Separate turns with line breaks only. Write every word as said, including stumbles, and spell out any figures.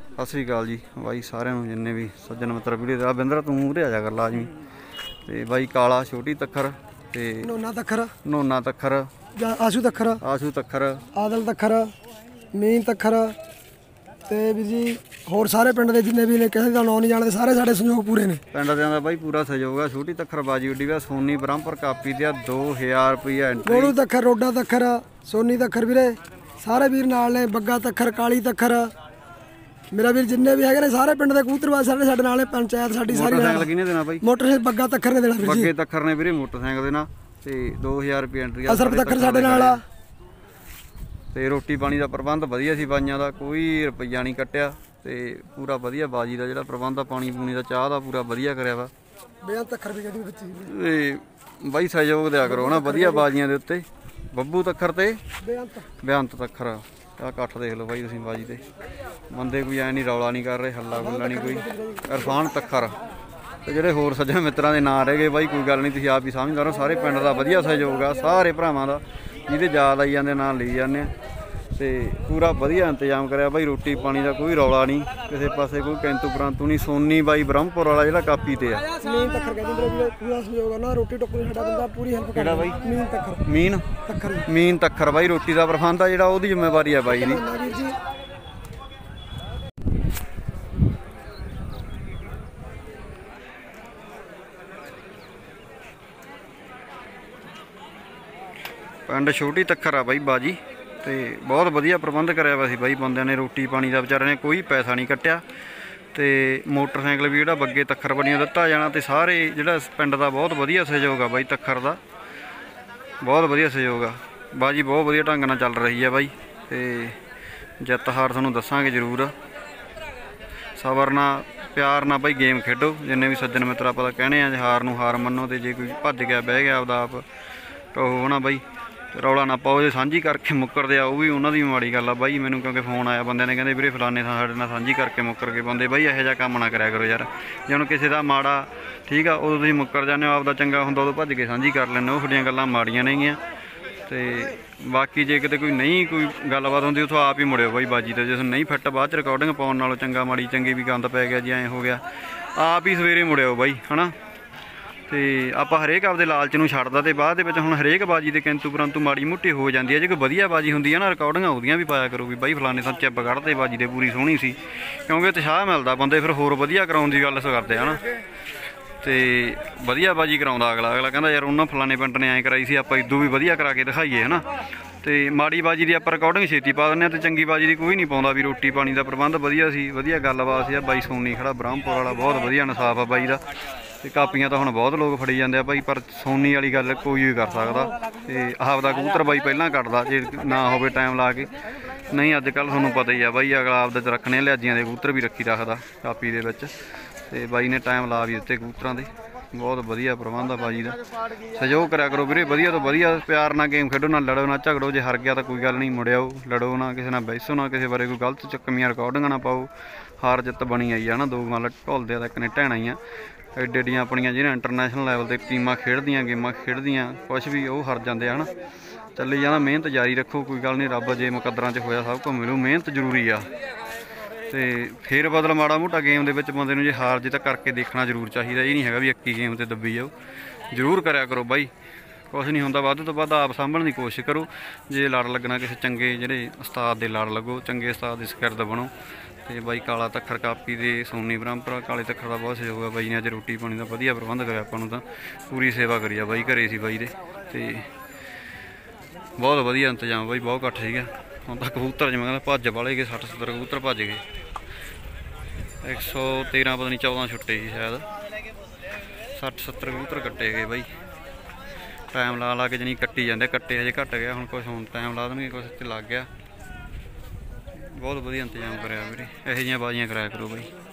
सत श्री अकाल जी बाई सारे जिन्ने भी सज्जन मित्र वीडियो बिंदरा तू उरे आ जा कर लाजमी। तो बाई काला छोटी तक्खर ते
नोना तक्खर
नोना तक्खर
आशू तक्खर
आशू तक्खर
आदल तक्खर मीन तक्खर ते भी जी होर सारे पिंड दे जिन्ने भी ने किसी का नाम नहीं जानते सारे साढ़े सहयोग पूरे ने
पिंड दियां दा बाई पूरा सहयोग है। छोटी तक्खर बाजी उड्डी वा सोनी ब्रह्मपुर कापी दिया दो हज़ार रुपया एंट्री।
गोलू तक्खर रोडा तक्खर सोनी तक्खर वीरे सारे वीर नाल ने बग्गा तक्खर काली तक्खर मेरा वीर जिन्ने भी है सारे पिंड के कबूतरबाज सारे साडे नाल पंचायत साडी सारी
मोटरसाइकिल किने देना बाई
मोटरसाइकिल बग्गा तक्खर ने देना वीर जी
बग्गे तक्खर ने वीरे मोटरसाइकिल देना ते दो हज़ार रुपया एंट्री।
असर तक्खर साडे नाल आ
ते रोटी पानी का प्रबंध वधिया सी बाइयां दा कोई रुपया नहीं कट्टिया ते पूरा वधिया बाजी का जिहड़ा प्रबंध आ पानी पूनी का चाह का पूरा वधिया करिया वा।
बेअंत तक्खर भी कदी बच्ची
ते बाई सहयोग दिया करो ना वधिया बाजियां दे उत्ते बब्बू तक्खर ते
बेअंत
बेअंत तक्खर आ कट्ठ देख लो बाई तुसीं बाजी ते बंदे कोई ऐ नहीं रौला नहीं कर रहे हल्ला गुल्ला नहीं कोई इरफान तक्खर ते ਜਿਹੜੇ ਹੋਰ ਸੱਜਣ ਮਿੱਤਰਾਂ ਦੇ ਨਾਂ ਰਹਿ ਗਏ ਬਾਈ ਕੋਈ ਗੱਲ ਨਹੀਂ ਤੁਸੀਂ ਆਪ ਹੀ ਸਮਝ ਕਰੋ ਸਾਰੇ ਪਿੰਡ ਦਾ ਵਧੀਆ ਸਹਿਯੋਗ ਆ ਸਾਰੇ ਭਰਾਵਾਂ ਦਾ ਜਿਹਦੇ ਯਾਦ ਆਈ ਜਾਂਦੇ ਨਾਂ ਲਈ ਜਾਂਦੇ ਤੇ ਪੂਰਾ ਵਧੀਆ ਇੰਤਜ਼ਾਮ ਕਰਿਆ ਬਾਈ ਰੋਟੀ ਪਾਣੀ ਦਾ ਕੋਈ ਰੌਲਾ ਨਹੀਂ ਕਿਸੇ ਪਾਸੇ ਕੋਈ ਕੈਂਤੂ ਪਰੰਤੂ ਨਹੀਂ। ਸੋਨੀ ਬਾਈ ਬ੍ਰਹਮਪੁਰ ਵਾਲਾ ਜਿਹੜਾ ਕਾਪੀ ਤੇ ਆ
ਮੀਨ ਤੱਕਰ ਕਹਿੰਦੇ ਵੀਰੇ ਪੂਰਾ ਸਹਿਯੋਗ ਆ ਨਾ ਰੋਟੀ ਟੁੱਕ ਸਾਡਾ ਬੰਦਾ ਪੂਰੀ ਹੈਲਪ ਕਰਦਾ ਬਾਈ ਮੀਨ ਤੱਕਰ
ਮੀਨ
ਤੱਕਰ
ਮੀਨ ਤੱਕਰ ਬਾਈ ਰੋਟੀ ਦਾ ਪ੍ਰਬੰਧ ਆ ਜਿਹੜਾ ਉਹਦੀ ਜ਼ਿੰਮੇਵਾਰੀ ਆ ਬਾਈ ਦੀ। पिंड छोटी तक्खर आ बाई बाजी तो बहुत वधिया प्रबंध कराया वा सी बाई बंदे ने रोटी पानी का बेचारे ने कोई पैसा नहीं कट्टिया तो मोटरसाइकिल भी जो बग्गे तक्खर बनिया दिता जाना तो सारे जो पिंड का बहुत वधिया सहयोग आ बाई तक्खर का बहुत वधिया सहयोग आ। बाजी बहुत वधिया ढंग नाल चल रही है बाई तो जित हार तुहानूं दसांगे जरूर सबर नाल प्यार नाल बाई गेम खेडो जिन्ने भी सज्जन मित्र आपां कहने आ हार नूं हार मन्नो तो जे कोई भज गया बह गया आपदा आप कहो ना बाई रौला ना पाओ जो साझी करके मुक्करदे आ भी उन्हों की माड़ी गल आ बाई मैनूं क्योंकि फोन आया बंदे ने कहते वीरे फलाने थां साडे नाल साझी करके मुक्कर के बंदे बाई इहो जिहा काम ना करिया करो यार जे हुण किसी का माड़ा ठीक आ उदों तुसीं मुक्कर जांदे हो आपदा चंगा हुंदा उदों भज के साझी कर लैंदे हो तुहाडीआं गल्लां माड़ीआं नहींगीआं ते बाकी जे किते कोई नहीं कोई गलबात हुंदी उत्थों आप ही मुड़िओ बाई बाजी ते जे नहीं फिट बाद च रिकॉर्डिंग पाउण नालों चंगा माड़ी चंगी भी गंद पै गया जी ऐ हो गया आप ही सवेरे मुड़िओ बाई है ना। तो आप हरेक आपदे लालच नूं छड्डदा ते बाद दे विच हुण हरेक बाजी दे किंतु परंतु माड़ी मुट्टी हो जाती है। जे कोई वधिया बाजी हुंदी है ना रिकॉर्डिंगां उहदियां भी पाया करो भी बाई फलाने थां चिब कढ़दे बाजी दे पूरी सोहणी सी क्योंकि उत्साह मिलदा बंदे फिर होर वधिया कराउण दी गल करदे है ना। तो वधिया बाजी कराउंदा अगला अगला कहंदा यार उन्हां फलाने पिंड ने ऐ कराई सी आपां इदों भी वधिया करा के दिखाईए है ना। तो माड़ी बाजी की आपां रिकॉर्डिंग छेती पा दिंदे ते चंगी बाजी की कोई नहीं पाउंदा भी रोटी पानी का प्रबंध वधिया सी वधिया गलबात सी। बाई सोनी खड़ा ब्रह्मपुर वाला बहुत वधिया इंसाफ आ बाई दा ते कापियां तो हुण बहुत लोग फड़ी जाते भाई पर सोनी वाली गल कोई भी कर सकता तो आपदा कबूतर बाई पहलां कटदा जे ना होवे टाइम ला के नहीं अजकल तुहानूं पता ही है बाई अगला आपदे च रखने लिहाजियां दे कबूतर भी रखी रखदा कापी दे विच ते बाई ने टाइम ला भी दित्ते कबूतरां दे बहुत वधिया प्रबंध आ बाजी का सहयोग करा करो वीरे वधिया तो वधिया प्यार ना गेम खेडो ना लड़ो ना झगड़ो जे हार गया तो कोई गल नहीं मुड़िओ लड़ो ना किसी नाल बैसो ना किसी बारे कोई गलत चुक्कमियां रिकॉर्डिंग ना पाओ हार जित बनी आई है ना दो गल ढोलदे आ एक ने ढैण आईयां एड्डे एड्डियां अपनियां जिन्हें इंटरनेशनल लैवल ते टीमां खेडदियां गेमां खेडदियां कुछ भी वो हार जाते हैं ना। चली जाना मेहनत जारी रखो कोई गल नहीं रब जे मुकद्दरां च होया सब कुछ मिलू मेहनत जरूरी आ ते फेर बदल माड़ा मोटा गेम दे विच बंदे नूं जे हार जित करके देखना जरूर चाहिए ये नहीं है भी इक्की गेम ते दब्बी जाओ जरूर करिया करो बाई कुछ नहीं होंदा वध तो वध आप सामभण की कोशिश करो जे लड़ लगना किसी चंगे जिहड़े उस्ताद दे लड़ लगो चंगे उस्ताद दी शिगिरद बनो। तो बाई काला तक्खर कापी दे सोनी ब्रह्मपुर काले तक्खर का बहुत सहयोग है बाई ने अज रोटी पानी का वधिया प्रबंध कराया आपां नूं तां पूरी सेवा करी आ बाई घरे सी बाई दे ते बहुत वधिया इंतजाम बाई बहुत घट सीगा हुण तां कबूतर जिवें कहंदा भज वाले गए सठ सत्तर कबूतर भज गए एक सौ तेरह पता नहीं चौदह छुट्टे ही शायद सठ सत्तर कबूतर कट्टे गए बाई टाइम ला ला के जनी कट्टी जाते कट्टे हजे घट गया हुण कुछ हुण टाइम ला देंगे कुछ लग गया बहुत वधिया इंतजाम कराया वीरे इहो जिहियां बाजियां कराया करो बाई।